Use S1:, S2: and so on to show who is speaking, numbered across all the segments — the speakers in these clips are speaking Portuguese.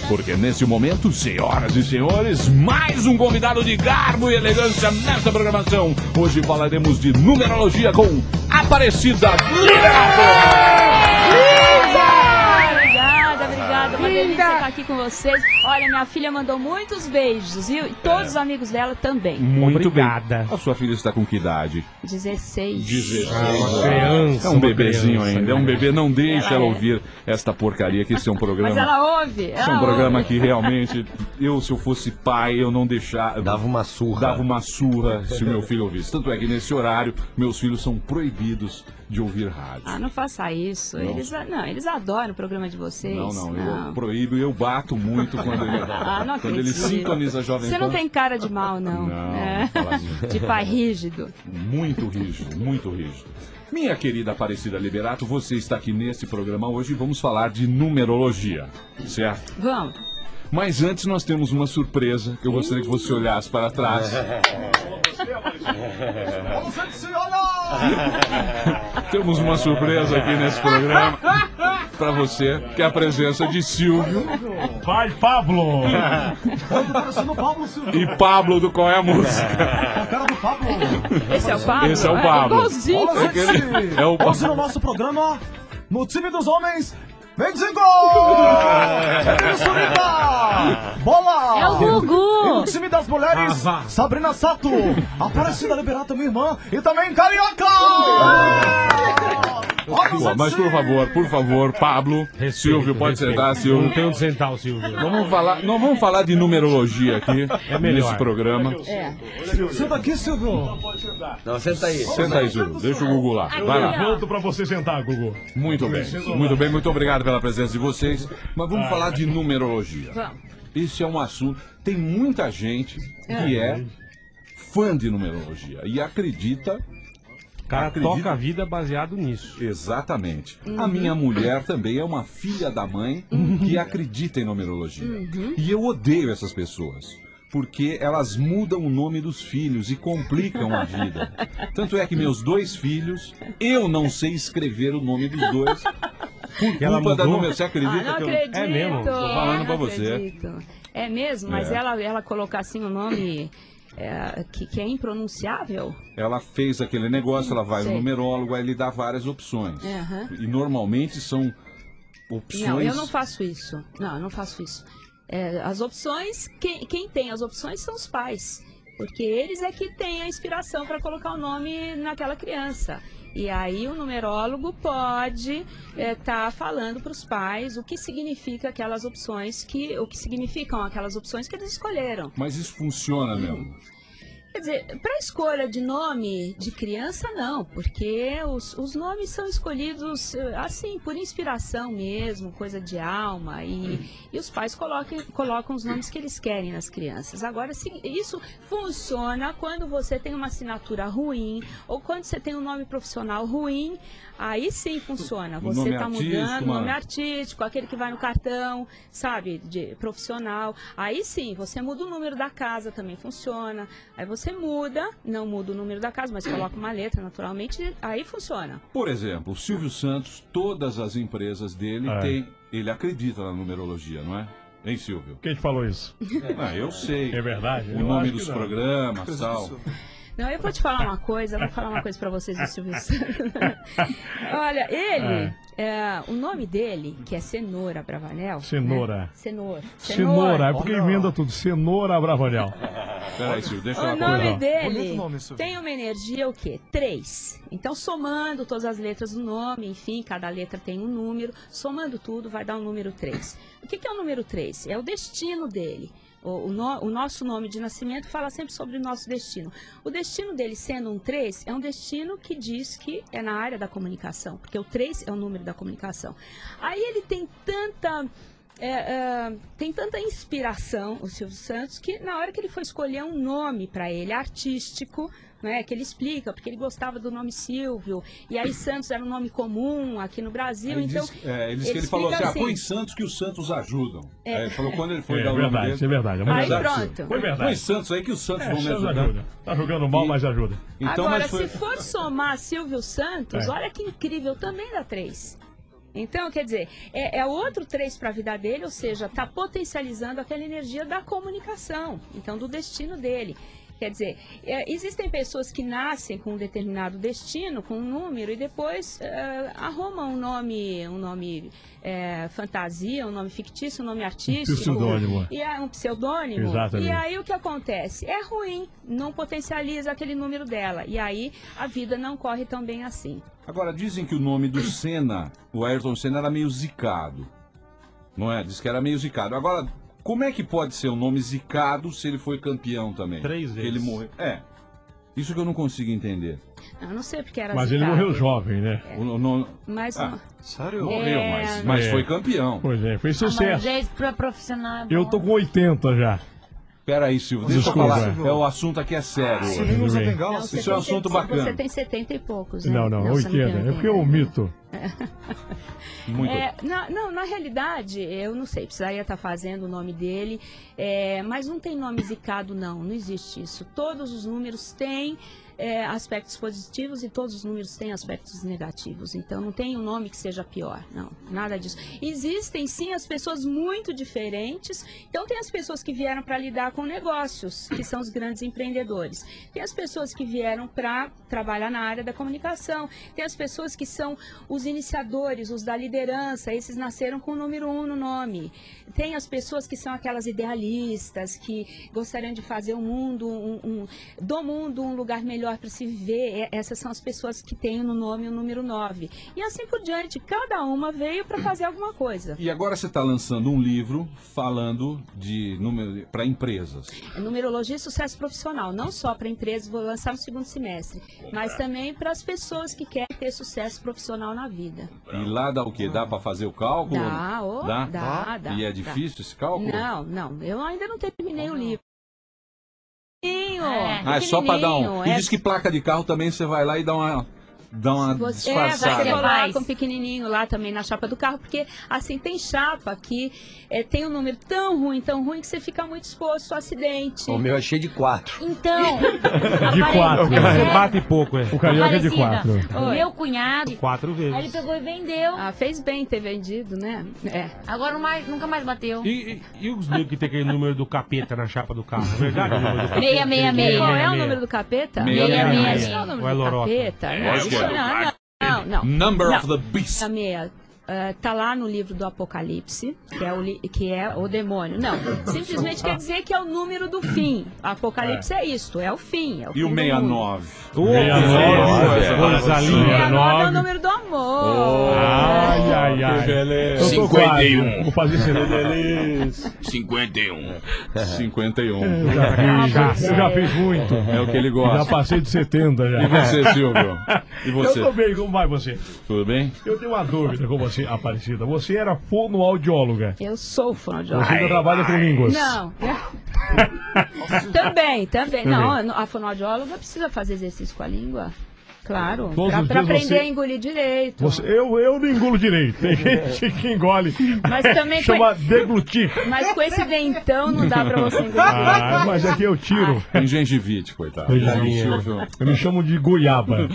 S1: Porque nesse momento, senhoras e senhores, mais um convidado de garbo e elegância nessa programação. Hoje falaremos de numerologia com Aparecida Liberato.
S2: Obrigada, uma delícia estar aqui com vocês. Olha, minha filha mandou muitos beijos, viu? E todos os amigos dela também.
S1: Muito
S3: Obrigada.
S1: bem. A sua filha está com que idade?
S2: 16.
S1: 16.
S3: Uma criança.
S1: É um bebezinho ainda, é um bebê. Não deixa ela
S2: é.
S1: ouvir esta porcaria que esse é um programa.
S2: Mas ela ouve.
S1: Esse é um programa que realmente, se eu fosse pai, eu não deixava.
S3: Dava uma surra.
S1: Dava uma surra se o meu filho ouvisse. Tanto é que nesse horário, meus filhos são proibidos de ouvir rádio.
S2: Ah, não faça isso. Eles adoram o programa de vocês.
S1: Não, eu proíbo e eu bato muito quando ele,
S2: não
S1: quando ele
S2: acredito.
S1: sintoniza a Jovem Pan.
S2: Você não tem cara de mal, não.
S1: Não,
S2: É.
S1: não fala assim.
S2: De pai rígido.
S1: Muito rígido, muito rígido. Minha querida Aparecida Liberato, você está aqui nesse programa hoje e vamos falar de numerologia, certo?
S2: Vamos.
S1: Mas antes nós temos uma surpresa que eu gostaria que você olhasse para trás. Temos uma surpresa aqui nesse programa para você, que é a presença de Silvio.
S4: Vai, Pablo!
S1: E Pablo do Qual é a Música?
S4: A cara do Pablo!
S2: Esse é o Pablo?
S1: Esse é o Pablo.
S2: Igualzinho.
S1: É o
S4: Hoje no nosso programa, no time dos homens, vem de gol! Bola!
S2: É o Gugu!
S4: E no time das mulheres, Sabrina Sato, Aparecida Liberato, minha irmã, e também Carioca!
S1: Mas por favor, Pablo, Silvio, pode sentar, Silvio.
S3: Não tem onde sentar o Silvio.
S1: Não vamos falar de numerologia aqui nesse programa.
S4: Senta aqui, Silvio!
S3: Não, senta aí.
S1: Senta aí, Silvio. Deixa o Gugu lá. Vai lá.
S4: Pronto pra você sentar, Gugu.
S1: Muito bem, muito obrigado pela presença de vocês. Mas vamos falar de numerologia.
S2: Vamos.
S1: Esse é um assunto. Tem muita gente que é fã de numerologia e acredita.
S3: O cara toca a vida baseado nisso.
S1: Exatamente. A minha mulher também é uma filha da mãe que acredita em numerologia. E eu odeio essas pessoas. Porque elas mudam o nome dos filhos e complicam a vida. Tanto é que meus dois filhos, eu não sei escrever o nome dos dois. Por culpa da numeração. Você acredita
S2: não
S1: que eu...
S2: acredito.
S3: É mesmo?
S1: Tô falando pra
S2: Não
S1: você.
S2: acredito. É mesmo? Mas ela colocar assim o nome que é impronunciável?
S1: Ela fez aquele negócio, ela vai no
S2: Sei.
S1: numerólogo, aí ele dá várias opções.
S2: Aham.
S1: E normalmente são opções...
S2: Não, eu não faço isso. Não, eu não faço isso. As opções, quem tem as opções são os pais. Porque eles é que têm a inspiração para colocar o nome naquela criança. E aí o numerólogo pode estar falando para os pais o que significa aquelas opções, o que significam aquelas opções que eles escolheram.
S1: Mas isso funciona mesmo.
S2: Quer dizer, para escolha de nome de criança, não, porque os nomes são escolhidos assim, por inspiração mesmo, coisa de alma, e os pais colocam os nomes que eles querem nas crianças. Agora, isso funciona quando você tem uma assinatura ruim, ou quando você tem um nome profissional ruim, aí sim funciona. Você está mudando o nome artístico, aquele que vai no cartão, sabe, de profissional. Aí sim, você muda o número da casa, também funciona. Aí você não muda o número da casa, mas coloca uma letra, naturalmente, aí funciona.
S1: Por exemplo, o Silvio Santos, todas as empresas dele ele acredita na numerologia, não é? Hein, Silvio?
S4: Quem te falou isso?
S1: Eu sei.
S4: É verdade?
S1: O nome dos programas e tal.
S2: Não, eu vou te falar uma coisa, vou falar uma coisa pra vocês do Silvio Santos. Olha, ele, o nome dele, que é Cenoura Bravanel.
S4: Cenoura.
S2: Né?
S4: Cenoura, é porque emenda tudo. Cenoura Bravanel.
S1: Peraí, Silvio, deixa eu
S2: O nome
S1: acordar.
S2: dele tem uma energia, o quê? 3. Então, somando todas as letras do nome, enfim, cada letra tem um número, somando tudo vai dar um número 3. O que é o número 3? É o destino dele. O nosso nome de nascimento fala sempre sobre o nosso destino. O destino dele sendo um 3 é um destino que diz que é na área da comunicação, porque o 3 é o número da comunicação. Aí ele tem tanta inspiração, o Silvio Santos, que na hora que ele foi escolher um nome para ele artístico, né, que ele explica, porque ele gostava do nome Silvio, e aí Santos era um nome comum aqui no Brasil,
S1: Ele
S2: então...
S1: ele falou assim, põe Santos que os Santos ajudam. Ele falou quando ele foi dar o nome
S4: verdade,
S1: dele.
S4: é verdade.
S2: Aí pronto.
S4: Foi verdade.
S1: Põe Santos aí que os Santos vão me
S4: Santos
S1: ajudar.
S4: ajuda. Tá jogando mal, mas ajuda.
S1: Então,
S2: Agora,
S1: mas foi...
S2: se for somar Silvio Santos, olha que incrível, também dá 3. Então, quer dizer, é outro 3 para a vida dele, ou seja, está potencializando aquela energia da comunicação, então do destino dele. Quer dizer, existem pessoas que nascem com um determinado destino, com um número, e depois arrumam um nome fantasia, um nome fictício, um nome artístico.
S4: Pseudônimo.
S2: E um pseudônimo.
S4: Exatamente.
S2: E aí o que acontece? É ruim, não potencializa aquele número dela. E aí a vida não corre tão bem assim.
S1: Agora, dizem que o nome do Senna, o Ayrton Senna, era meio zicado. Não é? Diz que era meio zicado. Agora, como é que pode ser um nome zicado se ele foi campeão também?
S3: 3 vezes.
S1: Ele morreu. Isso que eu não consigo entender.
S2: Eu não sei porque era
S4: Mas ele
S2: zicado.
S4: morreu jovem, né?
S2: Mas
S1: Sério? Morreu, mas foi campeão.
S4: Pois é, fez
S5: Mas
S4: sucesso.
S5: jeito pra profissional.
S4: Eu tô com 80 já.
S1: Peraí, Silvio, deixa eu
S4: Desculpa.
S1: falar. O assunto aqui é sério.
S4: Silvio usa
S2: não,
S1: Isso é um assunto bacana.
S2: Você tem 70 e poucos, né?
S4: Não,
S2: você
S4: 80.
S2: tem
S4: É porque eu omito.
S1: Muito.
S2: Na realidade, eu não sei, precisaria estar fazendo o nome dele, mas não tem nome zicado, não existe isso. Todos os números têm aspectos positivos e todos os números têm aspectos negativos. Então, não tem um nome que seja pior, não, nada disso. Existem, sim, as pessoas muito diferentes. Então, tem as pessoas que vieram para lidar com negócios, que são os grandes empreendedores. Tem as pessoas que vieram para trabalhar na área da comunicação. Tem as pessoas que são os iniciadores, os da liderança. Esses nasceram com o número 1 no nome. Tem as pessoas que são aquelas idealistas, que gostariam de fazer o mundo, do mundo um lugar melhor para se viver. Essas são as pessoas que têm no nome o número 9. E assim por diante, cada uma veio para fazer alguma coisa.
S1: E agora você está lançando um livro falando de número para empresas.
S2: Numerologia e sucesso profissional, não só para empresas, vou lançar no segundo semestre, mas também para as pessoas que querem ter sucesso profissional na vida.
S1: E lá dá o quê? Dá para fazer o cálculo?
S2: Dá.
S1: E é difícil esse cálculo?
S2: Não, eu ainda não terminei o livro.
S1: É só para dar um... E diz que placa de carro também você vai lá e dá uma disfarçada.
S2: Você coloca um pequenininho lá também na chapa do carro, porque assim, tem chapa que tem um número tão ruim que você fica muito exposto a acidente.
S6: O meu é cheio de 4.
S5: Então,
S4: De 4.
S3: Você bate pouco,
S4: O carioca é de 4.
S5: Meu cunhado,
S3: 4 vezes.
S5: aí ele pegou e vendeu.
S2: Fez bem ter vendido, né?
S5: Agora nunca mais bateu.
S3: E os negros que tem aquele número do capeta na chapa do carro? É verdade o número do capeta?
S5: 666.
S2: Qual é o número do capeta?
S5: 666.
S2: Qual é o número
S3: Ou é
S2: do
S3: lorota?
S2: capeta? Não.
S1: Number of the Beast.
S2: A meia tá lá no livro do Apocalipse, que é o demônio. Não, simplesmente quer dizer que é o número do fim. Apocalipse é isto, é o fim. É o
S1: E o
S2: fim do
S1: 69?
S2: mundo. 69 é o número do amor.
S4: Ai. Eu tô
S6: 51.
S4: Vou fazer
S6: 51.
S1: 51.
S4: Eu já fiz muito.
S1: É o que ele
S4: Já
S1: gosta.
S4: passei de 70 já.
S1: E você, Silvio? E você?
S4: Eu tô bem, como vai você?
S1: Tudo bem?
S4: Eu tenho uma dúvida com você, Aparecida. Você era fonoaudióloga.
S2: Eu sou fonoaudióloga.
S4: Você ainda trabalha com línguas.
S2: Não. Também. Não, a fonoaudióloga precisa fazer exercício com a língua. Claro,
S4: Todos os
S2: pra
S4: dias
S2: aprender
S4: você-
S2: a engolir direito.
S4: Eu não engulo direito. Tem gente que engole.
S2: Mas também
S4: Chama deglutir.
S2: Mas com esse dentão não dá pra você engolir direito.
S4: Mas aqui eu tiro.
S1: Tem gengivite, coitado.
S4: Coisinha.
S1: Silvio.
S4: Eu me chamo de goiaba.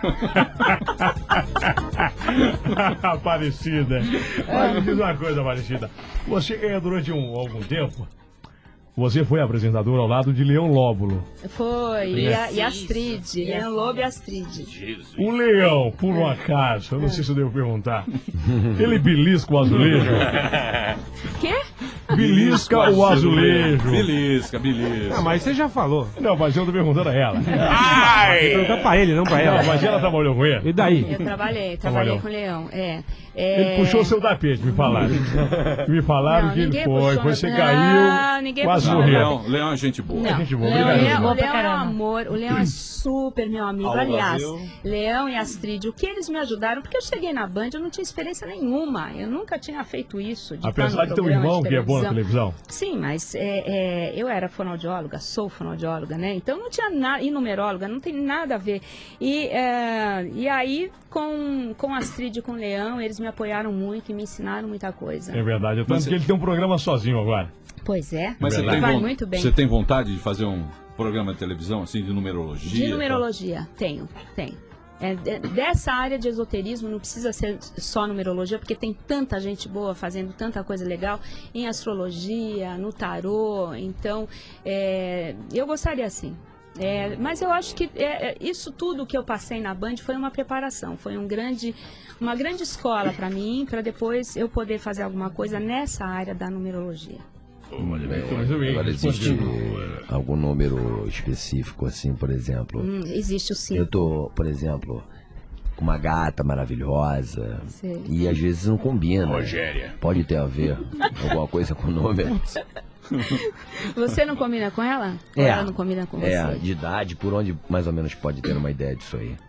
S4: Aparecida. Mas me diz uma coisa, Aparecida. Você, durante algum tempo, você foi apresentador ao lado de Leão Lóbulo.
S2: Foi, e Astrid, Leão Lobo e Astrid.
S4: O Leão, por um acaso, eu não sei se eu devo perguntar, ele belisca o azulejo?
S2: Quê?
S4: Belisca o azulejo.
S1: Belisca.
S3: Ah, mas você já falou.
S4: Não, mas eu tô perguntando a ela.
S3: Pergunta pra ele, não pra ela.
S4: Não, mas ela trabalhou com ele.
S3: E daí?
S2: Eu trabalhei
S4: Trabalhou.
S2: com o Leão,
S4: Ele puxou seu tapete, me falaram. Me falaram
S2: Não,
S4: que ele
S2: ninguém
S4: foi.
S2: puxou
S4: Você
S2: meu-
S4: caiu,
S2: Não, ninguém
S4: quase
S2: puxou.
S4: morreu.
S1: Leão é gente boa.
S2: Não,
S4: gente boa,
S2: Leão,
S4: obrigado.
S2: o Leão é um
S5: caramba.
S2: amor, o Leão é super meu amigo. Aliás, Leão e Astrid, o que eles me ajudaram, porque eu cheguei na Band, eu não tinha experiência nenhuma, eu nunca tinha feito isso. De estar
S4: Apesar
S2: no
S4: de ter um
S2: programa
S4: irmão
S2: de
S4: que é bom na televisão.
S2: Sim, mas eu era fonoaudióloga, sou fonoaudióloga, né? Então não tinha nada, e numeróloga, não tem nada a ver. E aí, com a Astrid e com o Leão, eles me apoiaram muito e me ensinaram muita coisa.
S4: É verdade, tanto que ele tem um programa sozinho agora.
S2: Pois é,
S1: Mas
S2: ele vai muito bem.
S1: você tem vontade de fazer um programa de televisão, assim, de numerologia?
S2: De numerologia, tenho. Dessa área de esoterismo, não precisa ser só numerologia, porque tem tanta gente boa fazendo tanta coisa legal em astrologia, no tarô. Então, eu gostaria assim. Mas eu acho que isso tudo que eu passei na Band foi uma preparação, foi uma grande escola para mim, para depois eu poder fazer alguma coisa nessa área da numerologia.
S6: Agora, existe algum número específico, assim, por exemplo?
S2: Existe o 5.
S6: Eu tô, por exemplo, com uma gata maravilhosa.
S2: Sei.
S6: E às vezes não combina. Rogéria. Pode ter a ver alguma coisa com o número.
S2: Você não combina com ela? Ou ela não combina com você?
S6: De idade, por onde mais ou menos pode ter uma ideia disso aí?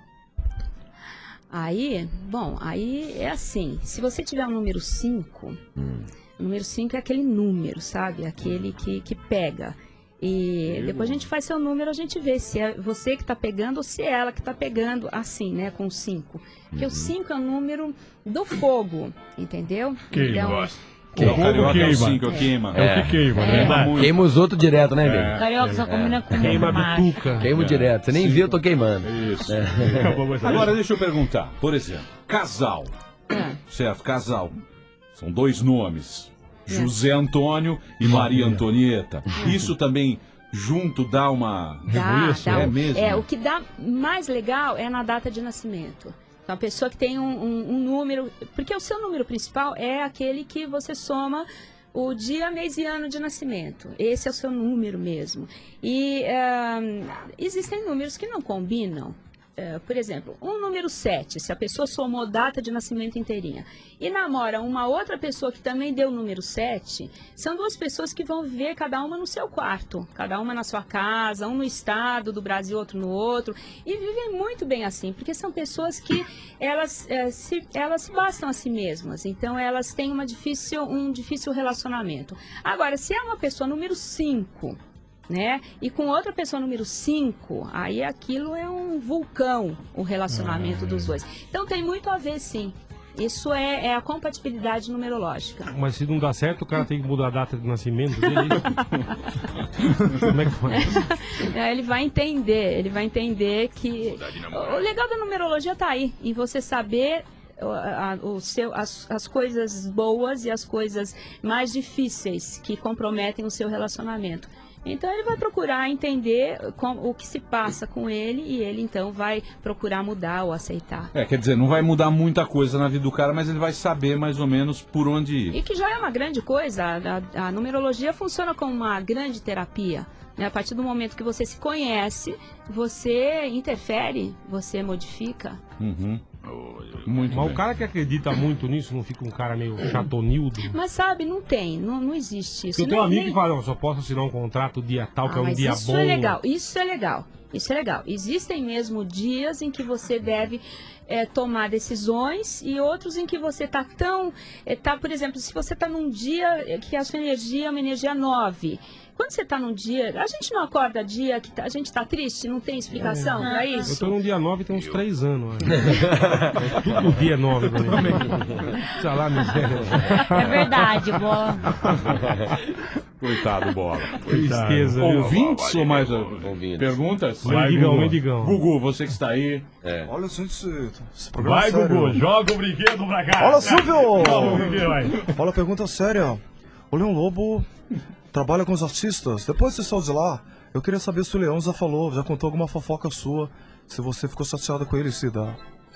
S2: Aí é assim, se você tiver o número 5, o número 5 é aquele número, sabe? Aquele que pega. E depois a gente faz seu número, a gente vê se é você que está pegando ou se é ela que está pegando, assim, né, com o 5. Porque o 5 é o número do fogo, entendeu? Então,
S4: O
S1: carioca é o
S4: queima.
S1: 5, queima.
S4: É o que queima, né?
S6: Queima os outros direto, né, velho?
S5: Carioca só combina com
S3: Queima
S5: macho.
S3: bituca.
S6: Queimo direto. Você nem viu, eu tô queimando.
S1: Isso.
S4: Acabou essa
S1: Agora deixa eu perguntar, por exemplo, casal, certo? Casal, são 2 nomes, José Antônio e Maria Antonieta. Isso também junto dá uma...
S2: dá
S1: É mesmo?
S2: o que dá mais legal é na data de nascimento. Então, a pessoa que tem um número... Porque o seu número principal é aquele que você soma o dia, mês e ano de nascimento. Esse é o seu número mesmo. E existem números que não combinam. Por exemplo, um número 7, se a pessoa somou data de nascimento inteirinha e namora uma outra pessoa que também deu o número 7, são 2 pessoas que vão viver cada uma no seu quarto, cada uma na sua casa, um no estado do Brasil, outro no outro, e vivem muito bem assim, porque são pessoas que elas se bastam a si mesmas, então elas têm um difícil relacionamento. Agora, se é uma pessoa número 5, né? E com outra pessoa número 5, aí aquilo é um vulcão, o relacionamento dos dois. Então tem muito a ver, sim. Isso é a compatibilidade numerológica.
S3: Mas se não dá certo, o cara tem que mudar a data de nascimento dele. Como é que faz?
S2: Ele vai entender que... O legal da numerologia tá aí, em você saber... as coisas boas e as coisas mais difíceis que comprometem o seu relacionamento. Então ele vai procurar entender o que se passa com ele e ele então vai procurar mudar ou aceitar.
S1: Quer dizer, não vai mudar muita coisa na vida do cara, mas ele vai saber mais ou menos por onde ir.
S2: E que já é uma grande coisa, a numerologia funciona como uma grande terapia. Né? A partir do momento que você se conhece, você interfere, você modifica.
S1: Muito
S3: Mas
S1: bem.
S3: o cara que acredita muito nisso não fica um cara meio chatonildo?
S2: Mas sabe, não existe isso.
S3: Eu tenho um amigo que fala, não, só posso assinar um contrato dia tal, que é um
S2: mas
S3: dia
S2: isso
S3: bom.
S2: Isso é legal. Existem mesmo dias em que você deve tomar decisões e outros em que você está por exemplo, se você está num dia que a sua energia é uma energia 9. Quando você está num dia, a gente não acorda dia que a gente está triste, não tem explicação para isso?
S3: Eu estou num dia 9 tem uns 3 anos. Tudo dia 9 pra mim. Sei lá, miséria.
S5: É verdade, bola.
S1: Coitado, bola.
S3: Tristeza. viu?
S1: Ouvintes ou mais
S6: Ouvintes.
S1: perguntas?
S3: Mendigão.
S1: Gugu, você que está aí.
S7: Olha, esse programa
S4: Vai,
S7: é sério.
S4: Gugu, joga o brinquedo pra cá.
S7: Olha, Silvio!
S4: Joga o brinquedo, vai.
S7: Olha, pergunta séria. O Leão Lobo trabalha com os artistas. Depois de você saiu de lá, eu queria saber se o Leão já contou alguma fofoca sua, se você ficou chateada com ele, Cida.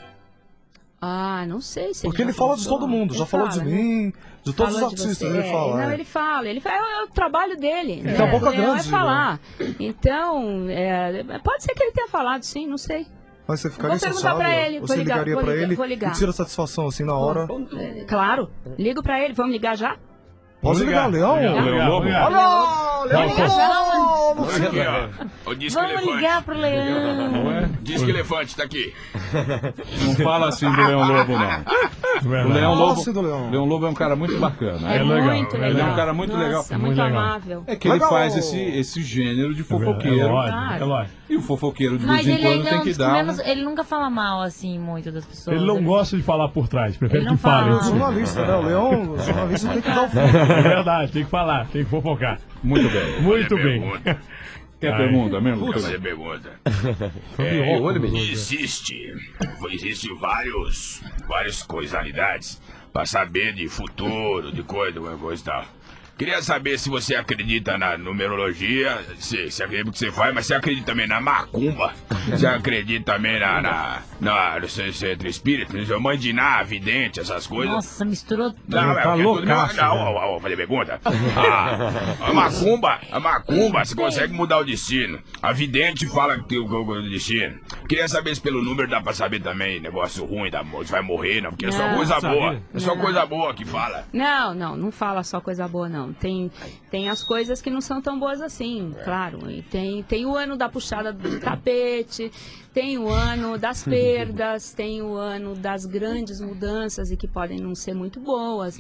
S2: Não sei se
S7: Porque ele fala de todo mundo, já falou de mim, de todos os artistas, ele fala.
S2: Não, ele fala, é o trabalho dele.
S7: Ele tem a boca
S2: é
S7: grande,
S2: falar. Então, pode ser que ele tenha falado, sim, não sei.
S7: Mas você ficaria
S2: Vou perguntar
S7: chateada?
S2: pra ele,
S7: Você ligaria pra ele
S2: vou ligar.
S7: e tira satisfação assim na hora?
S2: Claro, ligo pra ele, vamos ligar já?
S7: Pode ligar, Leão?
S1: Leão Lobo?
S7: Olha, Leão!
S2: Liga já,
S8: Aqui, ó. O disco
S5: Vamos
S8: elefante.
S5: ligar pro Leão.
S8: Disco elefante, tá aqui.
S1: Não fala assim do Leão Lobo, não. O Leão
S7: Fala
S1: Lobo,
S7: assim do Leão.
S1: Leão Lobo é um cara muito bacana.
S2: É
S4: legal,
S2: muito
S4: é
S2: legal.
S1: Ele é um cara muito legal.
S2: Nossa, muito
S4: legal.
S2: amável.
S1: É que ele
S7: Legal.
S1: faz esse gênero de
S4: É
S1: fofoqueiro.
S4: lógico, é lógico.
S1: E o fofoqueiro de
S5: Mas
S1: vez em
S5: ele
S1: quando
S5: ainda é
S1: tem
S5: um
S1: que
S5: dos
S1: dar.
S5: menos. Ele nunca fala mal, assim, muito das pessoas.
S4: Ele não gosta de falar por trás, prefere
S5: Ele não
S4: que fale.
S5: fala.
S7: O jornalista, né? O Leão, o jornalista tem que dar o foco.
S4: É verdade, tem que falar, tem que fofocar.
S1: Muito bem.
S4: Muito
S8: Olha a
S4: bem.
S8: pergunta.
S1: Tem a pergunta mesmo?
S8: Você pergunta. Existe várias causalidades para saber de futuro, de coisa e tal. Queria saber se você acredita na numerologia, se acredita no que você faz, mas você acredita também na macumba, você acredita também no centro espírita, no mandiná, vidente, essas coisas.
S5: Nossa, misturou tudo.
S3: Tá loucaço,
S8: Não, falei pergunta. A macumba, você consegue mudar o destino. A vidente fala que tem o destino. Queria saber se pelo número dá pra saber também negócio ruim, se vai morrer, não, porque é só coisa boa. É só coisa boa que fala.
S2: Não fala só coisa boa, não. Tem as coisas que não são tão boas assim, claro. E tem o ano da puxada do tapete, tem o ano das perdas, tem o ano das grandes mudanças e que podem não ser muito boas.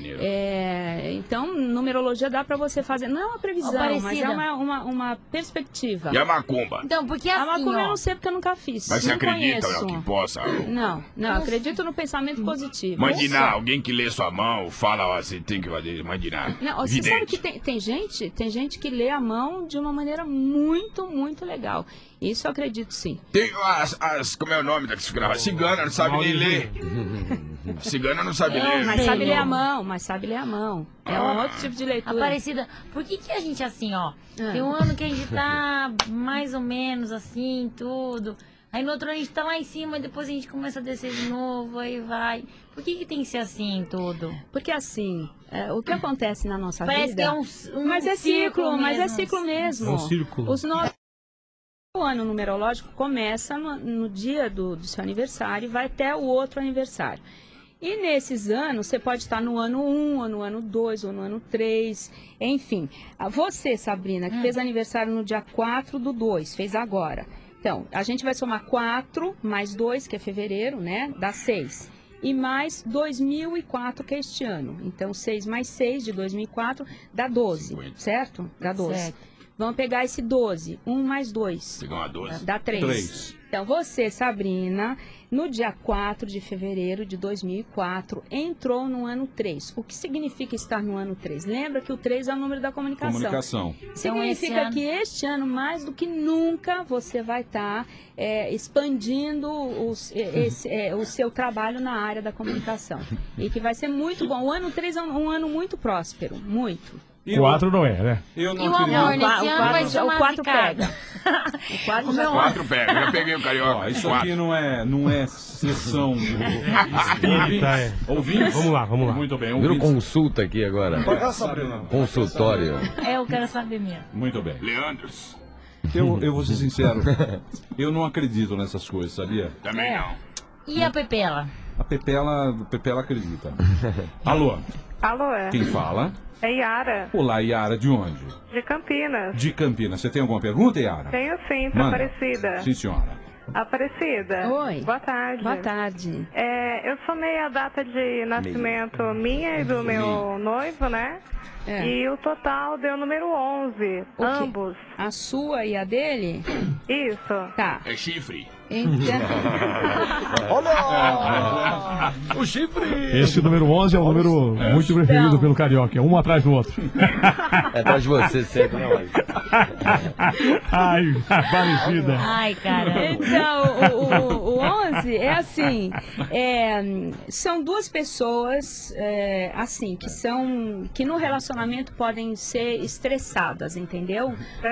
S2: Então, numerologia dá pra você fazer. Não é uma previsão, mas é uma perspectiva.
S8: E a macumba?
S5: Então, porque
S2: A
S5: assim,
S2: macumba eu
S5: ó,
S2: não sei porque eu nunca fiz.
S8: Mas você
S2: não
S8: acredita
S2: conheço.
S8: que possa?
S2: Não, acredito no pensamento positivo.
S8: Mandinar, alguém que lê sua mão, fala, ó, você tem que fazer mandinar.
S2: Não, você sabe que tem gente que lê a mão de uma maneira muito, muito legal. Isso eu acredito sim.
S8: Tem como é o nome da que se grava? Cigana, não sabe nem ler. Cigana não sabe ler.
S2: Mas sabe ler a mão, É um outro tipo de leitura.
S5: Aparecida, por que a gente assim, ó, tem um ano que a gente tá mais ou menos assim, tudo. Aí no outro ano a gente tá lá em cima, e depois a gente começa a descer de novo, aí vai. Por que tem que ser assim tudo?
S2: Porque assim, o que acontece na nossa
S5: Parece
S2: vida...
S5: que é
S2: mas é ciclo mesmo.
S3: É um círculo.
S2: O ano numerológico começa no dia do seu aniversário e vai até o outro aniversário. E nesses anos, você pode estar no ano 1, ou no ano 2, ou no ano 3, enfim. Você, Sabrina, que fez aniversário no dia 4/2, fez agora. Então, a gente vai somar 4 mais 2, que é fevereiro, né? Dá 6. E mais 2004, que é este ano. Então, 6 mais 6 de 2004 dá 12,
S8: 50.
S2: certo? Dá 12.
S5: Certo.
S2: Vamos pegar esse 12. 1 mais 2.
S8: Pegar uma 12.
S2: Dá 3.
S1: 3.
S2: Então, você, Sabrina, no dia 4 de fevereiro de 2004, entrou no ano 3. O que significa estar no ano 3? Lembra que o 3 é o número da comunicação. Significa
S5: Então,
S2: que este ano, mais do que nunca, você vai estar expandindo o seu trabalho na área da comunicação. E que vai ser muito bom. O ano 3 é um ano muito próspero, muito.
S4: 4 não é, né?
S1: Eu não
S5: E o amor
S1: acredito.
S5: nesse ano vai ser
S2: o
S5: uma
S2: 4
S5: zicada.
S2: pega. O 4 já
S8: 4 pega, já peguei o carioca.
S1: Ó, isso aqui não é sessão
S3: Espírita,
S1: ouvintes.
S3: Vamos lá.
S1: Muito bem,
S6: Virou
S1: ouvintes.
S6: consulta aqui agora.
S7: Pagar, Sabrina.
S6: Consultório.
S5: Eu quero saber mesmo.
S1: Muito bem.
S8: Leandros,
S1: Eu vou ser sincero, eu não acredito nessas coisas, sabia?
S8: também não.
S5: E a Pepela?
S1: A Pepela acredita. Alô,
S9: Alô,
S1: quem fala?
S9: é Yara,
S1: Olá, Yara, de onde?
S9: de Campinas.
S1: De Campinas. Você tem alguma pergunta, Yara?
S9: Tenho sim, pra
S1: Manda.
S9: Aparecida.
S1: Sim, senhora.
S9: Aparecida.
S2: Oi.
S9: Boa tarde.
S2: Boa tarde.
S9: Eu somei a data de nascimento minha e do meu noivo, né? E o total deu o número 11,
S2: O quê?
S9: ambos.
S2: A sua e a dele?
S9: Isso.
S2: Tá.
S8: É chifre.
S2: Então,
S6: O chifre!
S4: Esse número 11 é um número muito preferido pelo carioca. Um atrás do outro.
S6: É atrás de você sempre, não é?
S4: Ai, Aparecida.
S5: Ai, cara.
S2: então o 11 é assim, são duas pessoas assim que no relacionamento podem ser estressadas, porque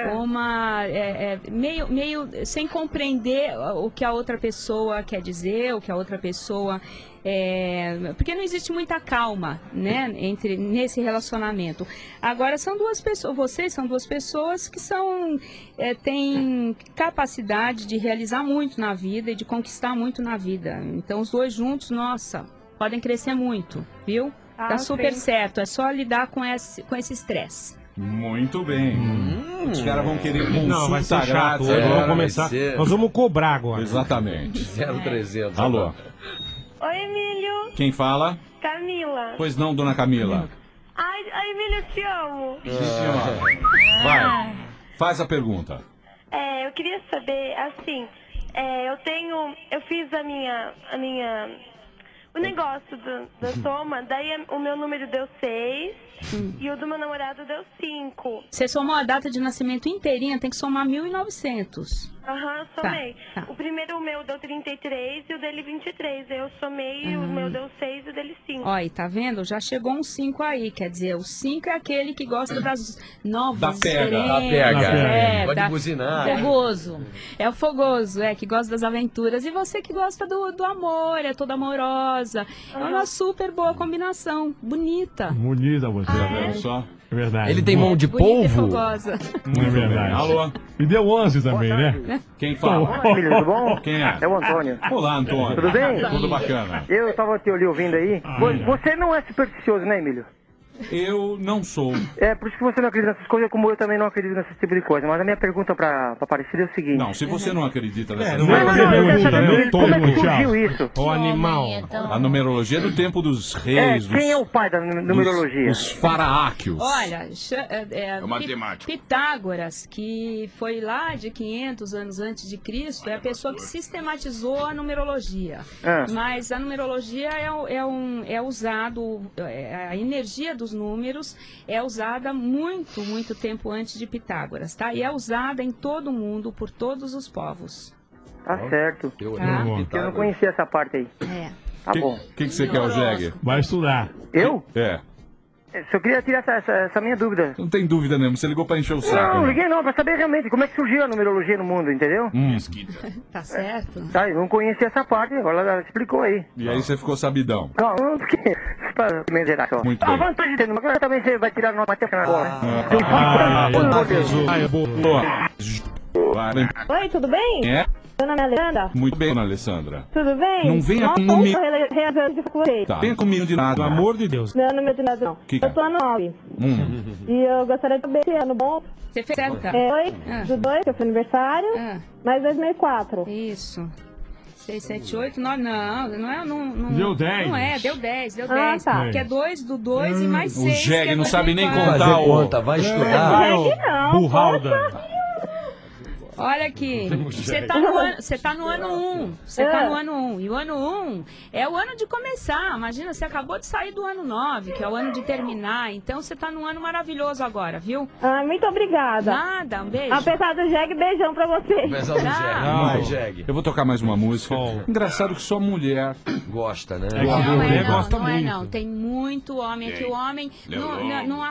S2: sem compreender o que a outra pessoa quer dizer, o que a outra pessoa porque não existe muita calma, né, nesse relacionamento. Agora vocês são duas pessoas que têm capacidade de realizar muito na vida e de conquistar muito na vida. Então os dois juntos, nossa, podem crescer muito, viu? Tá super certo, é só lidar com esse estresse.
S1: Muito bem. Os caras vão querer consulta
S3: Não, vai ser chato.
S1: grátis.
S3: Hoje vamos
S6: vai
S3: começar.
S6: ser.
S3: Nós vamos cobrar agora.
S1: Exatamente.
S6: 0300.
S1: Alô,
S9: Oi, Emílio.
S1: quem fala?
S9: Camila.
S1: Pois não, dona Camila.
S9: Ai, Emílio, te amo.
S1: Sim, senhora. Vai, faz a pergunta.
S9: Eu queria saber, assim, eu fiz O negócio da soma, daí o meu número deu 6 e o do meu namorado deu 5.
S2: Você somou a data de nascimento inteirinha, tem que somar 1900.
S9: Aham, somei.
S2: Tá.
S9: O primeiro, o meu deu 33 e o dele 23. Aí eu somei, o meu deu 6 e o dele 5.
S2: Olha, tá vendo? Já chegou um 5 aí. Quer dizer, o 5 é aquele que gosta das novas
S1: Da pega.
S2: experiências.
S6: Pode buzinar.
S5: Fogoso.
S2: É o fogoso, que gosta das aventuras. E você que gosta do amor, é toda amorosa. É uma super boa combinação. Bonita.
S4: Bonita você.
S1: Tá vendo só?
S4: É verdade.
S6: Ele tem mão de
S2: Bonita e
S6: polvo?
S2: fogosa.
S4: É verdade.
S1: Alô?
S4: E deu 11 também, né?
S1: Quem fala?
S10: Filho, tudo bom?
S1: Quem é?
S10: É o Antônio.
S1: Olá, Antônio.
S10: Tudo bem?
S1: Tudo bacana.
S10: Eu tava te ouvindo aí. Você não é supersticioso, né, Emílio?
S1: Eu não sou.
S10: É, por isso que você não acredita nessas coisas, como eu também não acredito nesse tipo de coisa. Mas a minha pergunta pra Aparecida é o seguinte.
S1: Não, se você não acredita nessa
S4: não é
S10: eu quero saber como é que
S4: Tchau.
S10: surgiu isso.
S3: O animal.
S1: A numerologia é do tempo dos reis,
S10: Quem é
S1: dos,
S10: o pai da numerologia?
S1: os faraáquios.
S2: Olha,
S8: o matemático.
S2: Pitágoras, que foi lá de 500 anos antes de Cristo, é a pessoa que sistematizou a numerologia. Mas a numerologia é usado, a energia dos números é usada muito tempo antes de Pitágoras, tá? E é usada em todo o mundo, por todos os povos.
S10: Tá certo.
S2: Tá?
S10: Eu não conhecia essa parte aí. Tá bom.
S1: O que você quer, o Jeg?
S4: Vai estudar.
S10: Eu?
S1: É.
S10: Só queria tirar essa minha dúvida.
S1: Não tem dúvida mesmo, você ligou pra encher o saco.
S10: Não,
S1: né?
S10: liguei não, pra saber realmente como é que surgiu a numerologia no mundo, entendeu?
S2: Tá certo?
S10: Tá, eu não conhecia essa parte, agora ela explicou aí.
S1: E aí você ficou sabidão.
S10: Não, porque... Pra me gerar só.
S1: Muito
S10: A
S1: bem.
S10: vantagem de ter numa coisa também você vai tirar nota até o final agora.
S9: Oi, tudo bem?
S1: É?
S9: Meu nome é Alessandra.
S1: Muito bem, dona Alessandra.
S9: Tudo bem?
S1: Não venha
S9: Nossa,
S1: comigo.
S9: eu tô realizando de vocês.
S1: Tá. Venha comigo de nada.
S3: Pelo amor de Deus.
S9: Não, não me nada não.
S1: Que-
S9: Eu tô no 9. E eu gostaria de saber se ano bom.
S2: Você fez certo?
S9: É 8 do 2, que foi aniversário, mais 2004.
S2: Isso. 6, 7, 8, 9, não.
S4: Deu 10.
S2: Não é, deu 10, deu
S9: Ah,
S2: 10.
S9: tá.
S2: Porque é 2 do 2 e mais 6.
S1: O Jeg não sabe nem
S6: Fazer
S1: contar o...
S6: conta, vai estudar.
S9: Não,
S3: Burralda.
S2: Olha aqui, você tá no ano 1. Você tá no ano 1. E o ano 1 é o ano de começar. Imagina, você acabou de sair do ano 9, que é o ano de terminar. Então você tá num ano maravilhoso agora, viu?
S9: muito obrigada.
S2: Nada, um beijo.
S9: Apesar do Jeg, beijão pra vocês.
S6: Apesar do Jeg.
S1: Não.
S6: Vai, Jeg.
S1: Eu vou tocar mais uma música. Engraçado que só mulher...
S6: Gosta, né?
S2: Não. Tem muito homem aqui. O homem não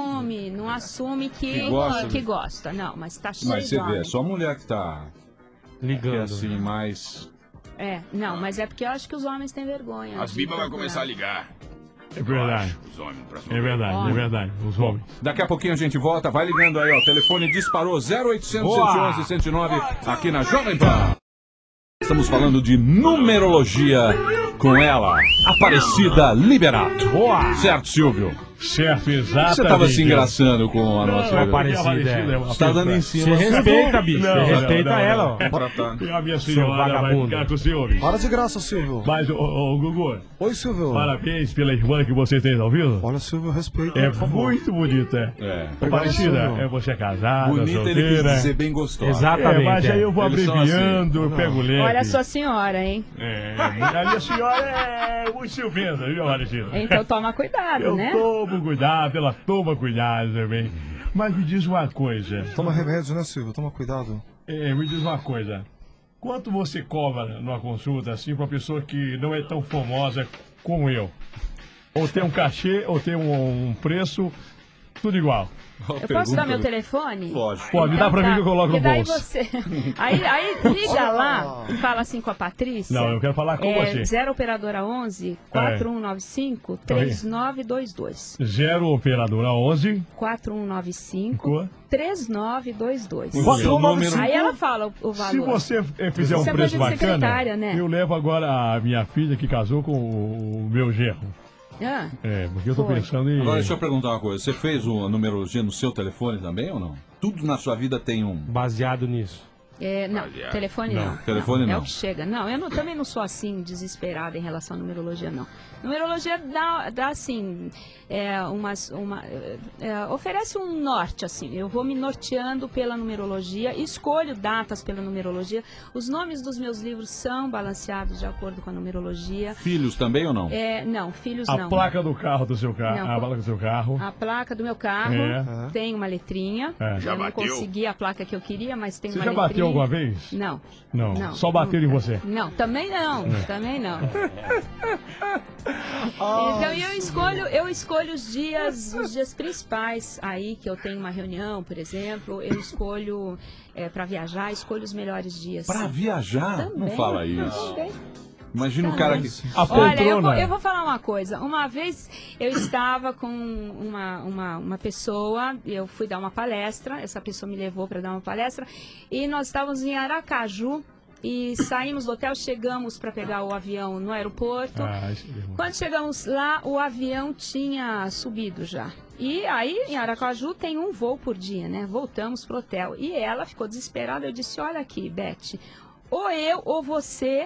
S2: assume que gosta. Não, mas tá cheio
S1: Mas
S2: de
S1: você vê,
S2: homem.
S1: é só mulher que tá...
S3: Ligando.
S1: assim, mais...
S2: Não, mas é porque eu acho que os homens têm vergonha.
S8: As bibas vão começar a ligar.
S4: É verdade.
S8: Os homens, no próximo
S4: É verdade. Os homens.
S1: Daqui a pouquinho a gente volta, vai ligando aí, ó. O telefone disparou 0800 111 109 aqui na Jovem Pan. Estamos falando de numerologia com ela, Aparecida Liberato.
S4: Boa!
S1: Certo, Silvio?
S4: Certo, exatamente.
S1: Você tava se engraçando com a nossa...
S4: Aparecida.
S1: Você tá dando em cima.
S3: Você respeita, bicho. Você respeita ela, ó.
S4: E a minha senhora vai ficar com o senhor.
S7: Para de graça, Silvio.
S4: Mas, ô Gugu,
S7: Oi, Silvio.
S4: parabéns pela irmã que você tem, tá ouvindo?
S7: Olha, Silvio, respeita,
S4: É
S7: por favor.
S4: muito bonita,
S1: É.
S4: Aparecida,
S7: Silvio.
S4: você é casada,
S1: Bonita, ele quis
S4: solteira.
S1: dizer bem gostosa.
S3: Exatamente.
S4: Mas aí eu vou
S1: Eles são
S4: abreviando, eu pego leve.
S2: Olha a sua senhora, hein?
S4: A minha senhora é muito ciumenta, viu, Aparecida?
S2: Então toma cuidado,
S4: Eu
S2: né?
S4: tomo cuidado, ela toma cuidado também. Mas me diz uma coisa.
S7: Toma remédio, né, Silvio? Toma cuidado.
S4: Me diz uma coisa. Quanto você cobra numa consulta assim pra uma pessoa que não é tão famosa como eu? Ou tem um cachê, ou tem um preço, tudo igual.
S2: Eu posso dar meu telefone?
S1: Lógico.
S4: Pode, dá pra mim que eu coloco no
S2: E daí
S4: bolso.
S2: você... Aí liga lá e fala assim com a Patrícia.
S4: Não, eu quero falar com você.
S2: 0 operadora 11 4195 3922.
S4: 0 operadora 11
S2: 4195 3922.
S1: Seu número...
S2: Aí ela fala o valor.
S4: Se você fizer um
S2: Você é
S4: preço
S2: coisa de
S4: bacana,
S2: secretária, né?
S4: eu levo agora a minha filha que casou com o meu genro. Porque eu tô
S2: Foi.
S4: pensando em...
S1: Agora deixa eu perguntar uma coisa. Você fez uma numerologia no seu telefone também ou não? Tudo na sua vida tem um...
S3: Baseado nisso.
S2: Não, telefone não.
S1: Telefone não.
S2: É o que chega. Não, eu também não sou assim, desesperada em relação à numerologia, não. Numerologia dá assim, oferece um norte, assim. Eu vou me norteando pela numerologia, escolho datas pela numerologia. Os nomes dos meus livros são balanceados de acordo com a numerologia.
S1: Filhos também ou não?
S2: Não, filhos não.
S4: A placa do carro do seu carro. A placa do seu carro.
S2: A placa do meu carro tem uma letrinha.
S8: Já
S2: eu não
S8: bateu?
S2: consegui a placa que eu queria, mas tem
S4: Você
S2: uma
S4: já
S2: letrinha.
S4: bateu alguma vez?
S2: Não.
S4: Não. Só bateram em você?
S2: Não, também não. Também não. Então eu escolho os dias principais aí que eu tenho uma reunião, por exemplo. Eu escolho para viajar, escolho os melhores dias.
S1: Para viajar?
S2: Também,
S1: não fala isso.
S2: Também.
S1: Imagina o cara que...
S2: Olha, eu vou falar uma coisa. Uma vez eu estava com uma pessoa, eu fui dar uma palestra, essa pessoa me levou para dar uma palestra, e nós estávamos em Aracaju, e saímos do hotel, chegamos para pegar o avião no aeroporto. Quando chegamos lá, o avião tinha subido já. E aí, em Aracaju, tem um voo por dia, né? Voltamos pro hotel. E ela ficou desesperada. Eu disse, olha aqui, Beth, ou eu ou você...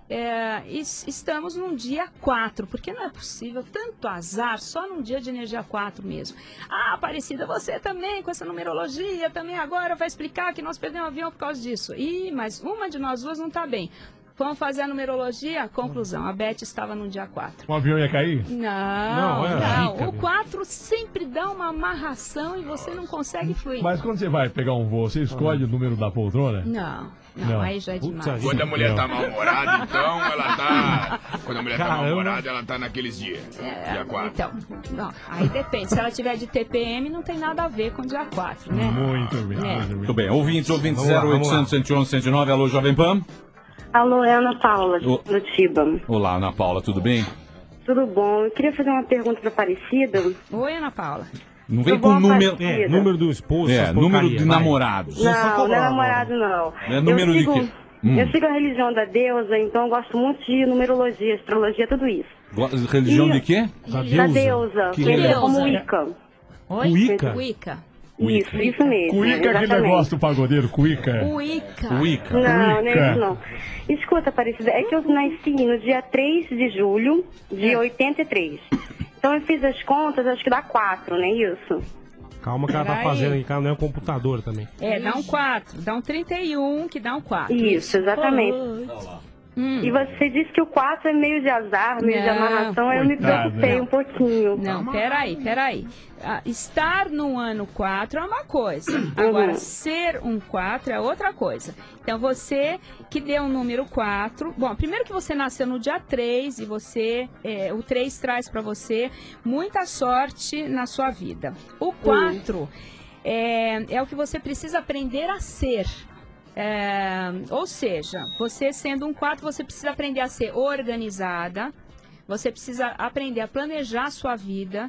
S2: estamos num dia 4, porque não é possível tanto azar só num dia de energia 4 mesmo. Aparecida, você também com essa numerologia, também agora vai explicar que nós perdemos o avião por causa disso. Mas uma de nós duas não está bem. Vamos fazer a numerologia? Conclusão, a Beth estava no dia 4.
S4: O avião ia cair?
S2: Não. O 4 sempre dá uma amarração e você não consegue fluir.
S4: Mas quando você vai pegar um voo, você escolhe o número da poltrona?
S2: Não, aí já é demais.
S8: Quando a mulher tá mal-humorada, então ela tá... Quando a mulher tá mal-humorada, ela tá naqueles dias. Dia 4.
S2: Então, aí depende. Se ela tiver de TPM, não tem nada a ver com dia 4, né?
S4: Muito bem.
S1: Muito bem. Ouvintes 0800 111 109. Alô, Jovem Pan.
S11: Alô, é Ana Paula, do Tiba.
S1: Olá, Ana Paula, tudo bem?
S11: Tudo bom. Eu queria fazer uma pergunta para Aparecida.
S2: Oi, Ana Paula.
S1: Não vem com número...
S3: número do esposo.
S1: Número de namorados.
S11: Não é namorado, não.
S1: É número de quê?
S11: Eu sigo a religião da deusa, então eu gosto muito de numerologia, astrologia, tudo isso.
S1: Religião de quê?
S11: Da deusa.
S1: Que
S11: religião? Como Wicca.
S2: Wicca?
S11: Isso mesmo.
S4: Cuíca é aquele negócio do pagodeiro, cuíca.
S2: Cuíca.
S11: Não, não é isso não. Escuta, Aparecida, é que eu nasci no dia 3 de julho de 83. Então eu fiz as contas, acho que dá 4, não é isso?
S3: Calma que ela tá fazendo aí, não é um computador também.
S2: Dá um 4, dá um 31, que dá um 4.
S11: Isso, exatamente. E você disse que o 4 é meio de azar, meio de amarração, aí eu me preocupei um pouquinho.
S2: Não, peraí. Estar no ano 4 é uma coisa, agora ser um 4 é outra coisa. Então você que deu o número 4, bom, primeiro que você nasceu no dia 3 e você, o 3 traz para você muita sorte na sua vida. O 4 é o que você precisa aprender a ser. Ou seja, você sendo um 4, você precisa aprender a ser organizada, você precisa aprender a planejar a sua vida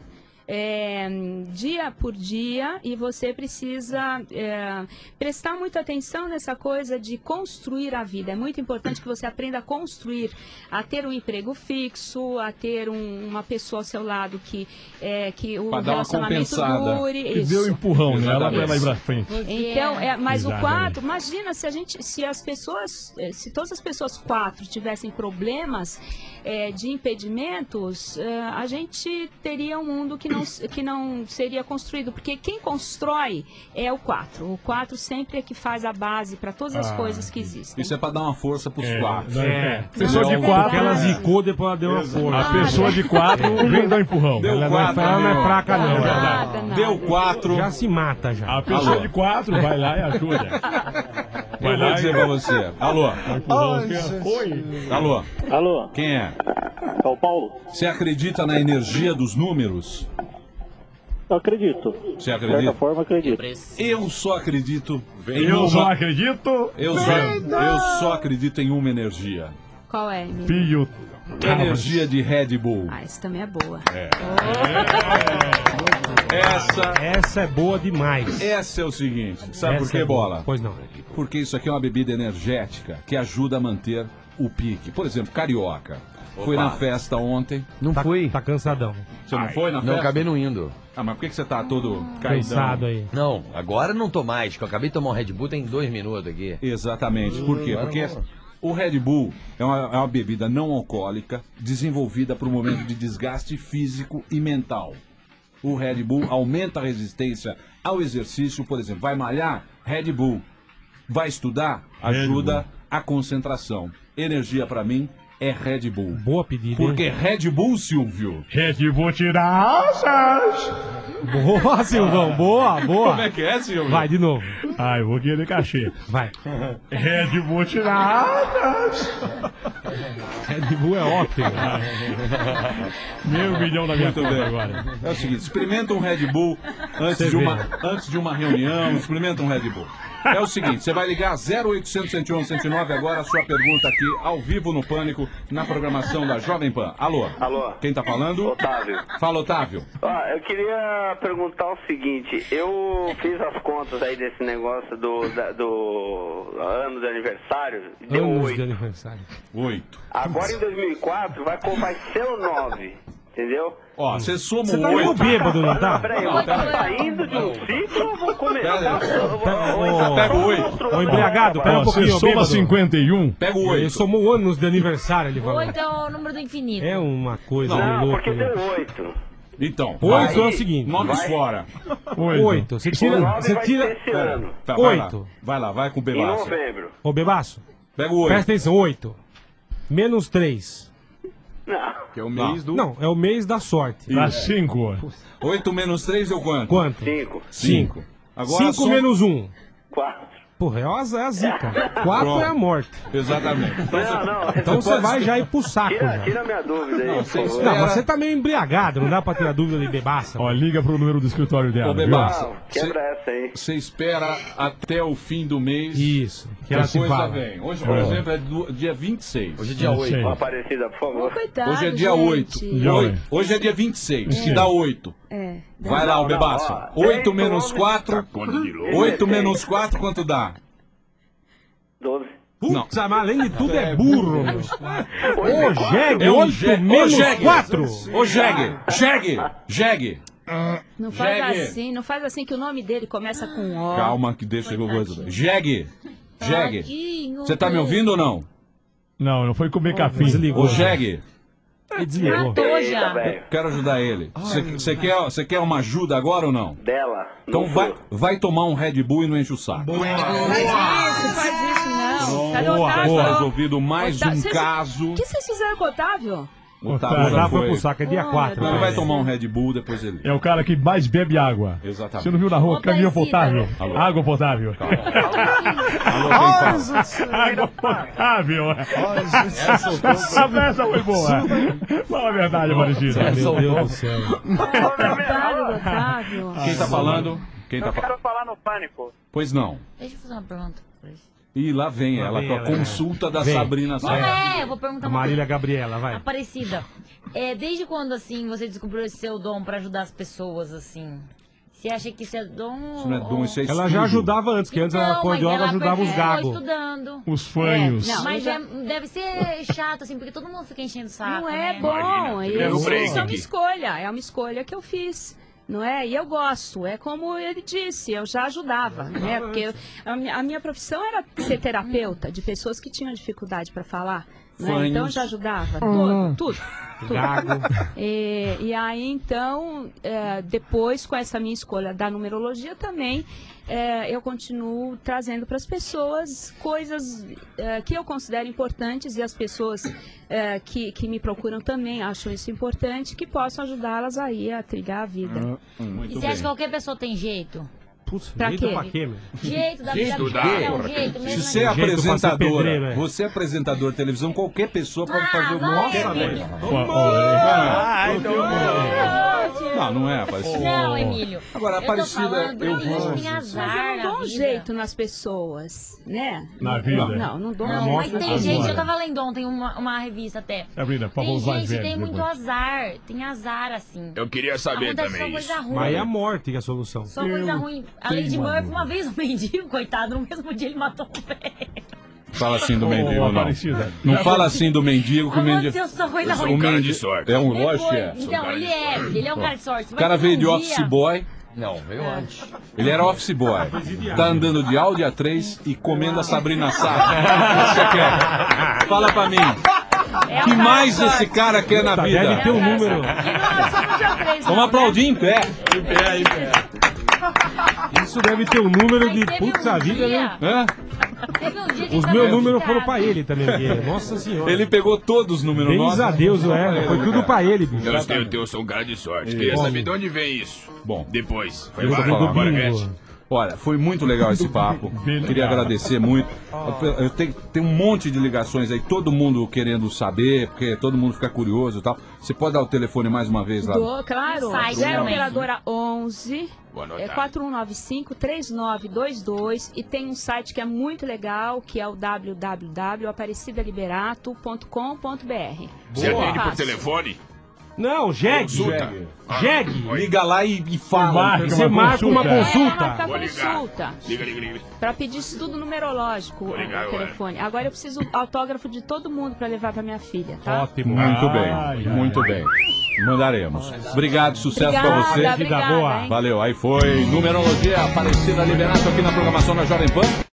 S2: dia por dia, e você precisa prestar muita atenção nessa coisa de construir a vida. É muito importante que você aprenda a construir, a ter um emprego fixo, a ter uma pessoa ao seu lado que o relacionamento dure.
S4: Que dê um empurrão nela para ela ir para frente.
S2: Então, mas o 4, imagina se todas as pessoas 4 tivessem problemas de impedimentos, a gente teria um mundo que não seria construído, porque quem constrói é o 4. O 4 sempre é que faz a base para todas as coisas que existem.
S1: Isso é para dar uma força pros 4.
S4: Pessoa de 4,
S3: ela zicou, depois ela deu uma força.
S4: A pessoa de 4 vem dar um empurrão.
S3: Ela não é fraca, não.
S2: Nada.
S1: Deu 4.
S3: Já se mata, já.
S4: A pessoa de 4 vai lá e ajuda.
S1: Eu vou dizer pra você. Alô?
S4: Alô?
S12: Alô?
S1: Quem é?
S12: É o Paulo.
S1: Você acredita na energia dos números?
S12: Eu acredito.
S1: Você acredita?
S12: De certa forma, acredito.
S1: Eu só acredito
S4: Eu só acredito
S1: em uma energia.
S2: Qual é, menino?
S4: Pio.
S1: Energia de Red Bull.
S2: Isso também é boa.
S3: Essa é boa demais.
S1: Essa é o seguinte, sabe por que, Bola?
S3: Pois não.
S1: Porque isso aqui é uma bebida energética que ajuda a manter o pique. Por exemplo, carioca. Fui na festa ontem.
S6: Não fui.
S3: Tá cansadão.
S1: Você não foi na festa?
S6: Não, acabei não indo.
S1: Ah, mas por que você tá todo
S3: Cansado aí.
S6: Não, agora não tô mais, que eu acabei de tomar um Red Bull tem 2 minutos aqui.
S1: Exatamente. Por quê? Porque o Red Bull é uma bebida não alcoólica desenvolvida para um momento de desgaste físico e mental. O Red Bull aumenta a resistência ao exercício, por exemplo, vai malhar, Red Bull. Vai estudar, ajuda a concentração. Energia para mim é Red Bull.
S3: Boa pedida.
S1: Porque Red Bull, Silvio.
S4: Red Bull tira asas.
S3: Boa, Silvão, boa.
S1: Como é que é, Silvio?
S3: Vai, de novo.
S4: Ah, eu vou querer cachê.
S3: Vai.
S4: Red Bull tira asas.
S3: Red Bull é ótimo.
S4: Meio milhão na minha
S1: Muito
S4: conta
S1: bem.
S4: agora.
S1: É o seguinte, experimenta um Red Bull antes de uma reunião, experimenta um Red Bull. É o seguinte, você vai ligar 0800 111 109 agora, a sua pergunta aqui ao vivo no Pânico, na programação da Jovem Pan. Alô?
S13: Alô?
S1: Quem tá falando?
S13: Otávio.
S1: Fala, Otávio.
S13: Eu queria perguntar o seguinte, eu fiz as contas aí desse negócio do ano de aniversário, deu
S3: Anos
S13: 8.
S3: de aniversário.
S1: 8.
S13: Agora em 2004 vai ser o 9, entendeu?
S1: Ó, você soma
S3: Você
S1: o
S3: tá
S1: 8.
S3: meio bêbado, não tá?
S13: Peraí, eu tô saindo de um ciclo ou vou começar?
S1: Pega o 8.
S3: Ô, embriagado, pega um pouquinho,
S4: Você soma
S3: bêbado.
S4: 51.
S1: Pega o
S3: Ele
S1: 8.
S3: somou anos de aniversário, ele falou.
S5: 8 é o número do infinito.
S3: É uma coisa
S13: Não,
S3: louca.
S13: porque
S3: né?
S13: deu 8.
S1: Então,
S3: 8 é o seguinte.
S1: nomes fora.
S3: 8. Você
S13: O
S3: tira.
S13: 9
S3: Você
S13: vai
S3: tira.
S13: ser esse ano,
S1: Tá, vai lá.
S3: 8.
S1: Vai lá, vai com o
S13: em
S1: Bebaço.
S13: novembro.
S3: Ô, Bebaço,
S1: Pega o 8.
S3: presta atenção. 8. Menos 3.
S13: Não.
S1: Que é o mês do...
S3: Não, é o mês da sorte.
S4: Dá 5.
S1: 8 menos 3 deu quanto?
S3: Quanto?
S13: 5.
S3: 5.
S1: Agora
S3: 5 menos 1.
S13: 4.
S3: Porra, é a zica. 4
S1: Pronto.
S3: é a morte.
S1: Exatamente.
S3: Então você vai já ir pro saco. já.
S13: Tira minha dúvida aí,
S1: Não,
S13: por favor.
S3: Não, mas você tá meio embriagado, não dá pra tirar dúvida de bebaça.
S4: Ó, liga pro número do escritório dela.
S1: Ô,
S4: viu?
S1: Bebaço,
S13: Não, quebra essa aí.
S1: você espera até o fim do mês.
S3: Isso, que
S1: Que
S3: ela
S1: a
S3: se
S1: coisa
S3: fala.
S1: vem. Hoje, por exemplo, é dia 26.
S6: Hoje é dia
S4: Não
S6: 8.
S4: sei.
S13: Ó, Aparecida, por favor.
S2: Coitado,
S1: Hoje é dia
S2: gente.
S1: 8.
S4: Dia oito.
S1: Hoje é dia 26, que dá 8.
S2: É.
S1: Vai lá, o
S13: Não,
S1: Bebaço.
S13: ó,
S1: 8
S13: 10
S1: menos
S13: homens-
S1: 4.
S8: Conta de louco.
S1: 8 menos 4, quanto dá?
S13: 12.
S3: Putz, mas além de tudo é burro, meu. Ô, jegue,
S1: É um
S3: 8
S1: jegue.
S3: menos
S1: Ô, jegue.
S3: 4.
S1: Ô, Jegue.
S2: Não faz
S1: Jegue.
S2: assim, não faz assim que o nome dele começa com O.
S1: Calma que deixa eu coisa. Jegue.
S5: Tadinho,
S1: Você tá me ouvindo ou não?
S4: Não foi comer capim.
S3: Desligou.
S1: Ô, Jegue.
S3: Ele desligou.
S5: Matou já.
S13: velho.
S1: Quero ajudar ele. Você quer uma ajuda agora ou não?
S13: Dela.
S1: Então
S13: não
S1: vai tomar um Red Bull e não enche o saco.
S2: Faz isso não. Cadê o
S1: Boa,
S2: Otávio?
S1: boa. Resolvido mais
S2: Otávio,
S1: um
S2: vocês-
S1: caso.
S2: O que vocês fizeram com o Otávio?
S1: O
S3: Otávio
S1: Otávio já
S3: já foi
S1: foi.
S3: pro saco, é dia 4.
S1: Ele vai tomar um Red Bull, depois ele...
S4: É o cara que mais bebe água.
S1: Exatamente.
S4: Você não viu na rua?
S5: Ô,
S4: Caminhão
S5: Aparecida.
S4: potável.
S1: Alô.
S4: Água potável.
S1: Alô, quem fala?
S4: Água potável. Essa foi boa. Fala a verdade, Aparecida.
S3: Meu Deus do céu.
S2: Coitado do Otávio.
S1: Quem tá falando? Quem tá
S10: Eu
S1: falando?
S10: quero falar no Pânico.
S1: Pois não.
S5: Deixa eu fazer uma pergunta. pra eles.
S1: E lá vem ela com a consulta da
S3: Vem.
S1: Sabrina
S5: Não
S1: Sato.
S5: é, eu vou perguntar
S3: A
S5: uma
S3: Marília
S5: coisa.
S3: Gabriela, vai.
S5: Aparecida, desde quando, assim, você descobriu esse seu dom pra ajudar as pessoas, assim? Você acha que isso é dom?
S1: Isso não é dom, isso é
S3: Ela
S1: estudo.
S3: já ajudava antes, que antes ela
S5: Não,
S3: foi
S5: mas
S3: de
S5: ela
S3: ajudava os
S5: continua
S3: gagos.
S5: estudando.
S4: Os fanhos.
S2: Não,
S5: Mas
S2: já-
S5: deve ser chato, assim, porque todo mundo fica enchendo o saco,
S2: Não é
S5: né?
S2: bom.
S8: Imagina,
S2: Isso
S8: break
S2: é uma
S8: aqui.
S2: escolha. É uma escolha que eu fiz. Não é? E eu gosto. É como ele disse, eu já ajudava, né? Porque a minha profissão era ser terapeuta de pessoas que tinham dificuldade para falar. Né?
S1: Fanhos.
S2: Então eu já ajudava. Tudo.
S3: Gago.
S2: E aí, então, depois com essa minha escolha da numerologia também, eu continuo trazendo para as pessoas coisas que eu considero importantes e as pessoas que me procuram também acham isso importante, que possam ajudá-las aí a trilhar a vida.
S5: E você acha que qualquer pessoa tem jeito?
S3: Putz,
S2: Pra
S3: jeito
S2: quê?
S3: pra quê, meu?
S5: Jeito da
S1: Jeito
S5: vida
S1: dá,
S5: é um
S8: porra.
S5: jeito
S1: Se
S5: mesmo.
S1: você é
S3: Jeito pra ser
S1: apresentadora,
S3: pedreiro, é.
S1: você é apresentador de televisão, qualquer pessoa pode fazer o que
S5: vai,
S1: quer.
S5: Emílio.
S1: Não é, Aparecida.
S5: Não, Emílio.
S1: Agora,
S5: Eu tô
S1: Aparecida,
S5: falando,
S1: eu
S5: tem gente
S1: vou...
S5: que tem azar
S2: Mas eu não
S5: na
S2: dou um
S5: vida.
S2: jeito nas pessoas, né?
S4: Na vida?
S2: Não dou
S5: Não,
S2: um
S5: mas
S2: jeito.
S5: tem gente,
S4: agora.
S5: eu tava lendo ontem uma revista até.
S4: Sabrina, por favor,
S5: Tem
S4: os mais
S5: gente que
S4: velhos
S5: tem muito
S4: depois.
S5: azar, tem azar assim.
S8: Eu queria saber
S5: Acontece só
S8: também
S5: coisa
S8: isso.
S5: ruim.
S3: Mas é a morte que é a solução.
S5: Só coisa ruim. A
S4: tenho
S5: Lady
S4: uma
S5: Murphy,
S4: dúvida.
S5: uma vez, um mendigo, coitado, no mesmo dia ele matou um velho.
S1: Fala assim do mendigo, não.
S4: Aparecida.
S1: Não fala assim do mendigo, que o mendigo...
S5: Seu sonho não.
S1: O mendigo...
S8: sorte.
S1: É um lógico que é.
S5: Então, ele é um cara de sorte.
S1: O cara veio de office boy.
S6: Não, veio antes.
S1: Ele era office boy. Tá andando de Audi A3 e comendo a Sabrina Sato. O que você quer? Fala pra mim. O que mais esse cara quer na vida?
S3: Deve ter um número.
S1: Vamos aplaudir em pé.
S4: Em pé.
S3: Isso deve ter um número de puta vida, né? Os meus números foram pra ele também. Nossa senhora.
S1: Ele pegou todos os números nossos.
S3: Graças a Deus, foi tudo pra ele, bicho.
S8: Eu sou um cara de sorte. Queria saber de onde vem isso.
S1: Bom,
S8: depois.
S1: Foi Olha, foi muito legal esse papo. Queria agradecer muito. Eu tenho um monte de ligações aí, todo mundo querendo saber, porque todo mundo fica curioso e tal. Você pode dar o telefone mais uma vez lá?
S2: Claro. 0 operadora 11 4195-3922 e tem um site que é muito legal, que é o www.aparecidaliberato.com.br.
S8: Você atende por telefone?
S3: Não, Jeg.
S1: Liga lá e fala.
S3: Você marca uma consulta.
S2: Marca consulta.
S8: Liga.
S2: Pra pedir estudo numerológico o telefone. Agora eu preciso autógrafo de todo mundo pra levar pra minha filha, tá?
S3: Ótimo.
S1: Muito bem, muito bem. Mandaremos. Obrigado, sucesso pra você.
S2: Vida boa.
S1: Valeu, aí foi Numerologia Aparecida Liberato aqui na programação da Jovem Pan.